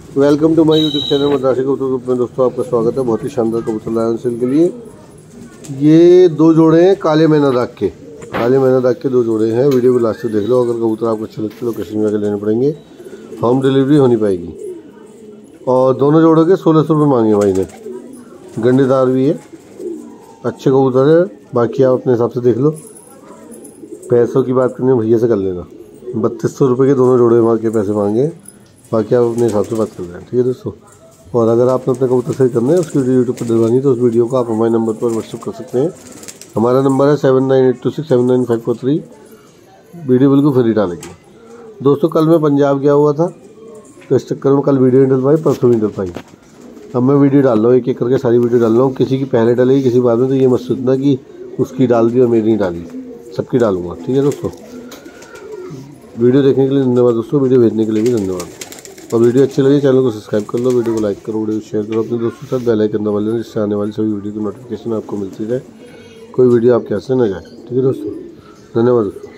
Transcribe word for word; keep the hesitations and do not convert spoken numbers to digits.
Welcome to my YouTube channel Madrasi Kabootar group में दोस्तों आपका स्वागत है। बहुत ही शानदार कबूतर लाया सेल के लिए। ये दो जोड़े हैं काले मैना दाग के, काले मैना दाग के दो जोड़े हैं। वीडियो को लास्ट तक देख लो। अगर कबूतर आपको अच्छे लगते लोकेशन में आकर लेने पड़ेंगे, होम डिलीवरी होनी पाएगी। और दोनों जोड़ों के सोलह सौ रुपये मांगे भाई ने। गंडेदार भी है, अच्छे कबूतर है। बाकी आप अपने हिसाब से देख लो। पैसों की बात करनी भैया से कर लेना। बत्तीस सौ रुपये के दोनों जोड़े मार के पैसे मांगे, बाकी आप अपने हिसाब से बात कर रहे हैं, ठीक है दोस्तों। और अगर आपने अपने कबूतर सही करना है, उसकी वीडियो यूट्यूब पर डलवानी है, तो उस वीडियो को आप हमारे नंबर पर व्हाट्सअप कर सकते हैं। हमारा नंबर है seven nine eight two six seven nine five four three. Video बिल्कुल फ्री डालेंगे दोस्तों। कल मैं पंजाब गया हुआ था, तो इस चक्कर में कल वीडियो नहीं डल पाई, परसों नहीं डल पाई। अब मैं वीडियो डाल रहा हूँ, एक एक करके सारी वीडियो डाल रहा हूँ। किसी की पहले डलेगी, किसी बाद में, तो ये मत सोचना कि उसकी डाल दी और मेरी नहीं डाली। सबकी डालूंगा, ठीक है दोस्तों। वीडियो देखने के लिए धन्यवाद दोस्तों, वीडियो भेजने के लिए भी धन्यवाद। और वीडियो अच्छी लगी चैनल को सब्सक्राइब कर लो, वीडियो को लाइक करो, वीडियो को शेयर करो अपने दोस्तों के साथ। बेल आइकन दबा लेना, जिससे आने वाली सभी वीडियो की नोटिफिकेशन आपको मिलती रहे, कोई वीडियो आपके हाथ से न जाए, ठीक है दोस्तों। धन्यवाद दोस्तों।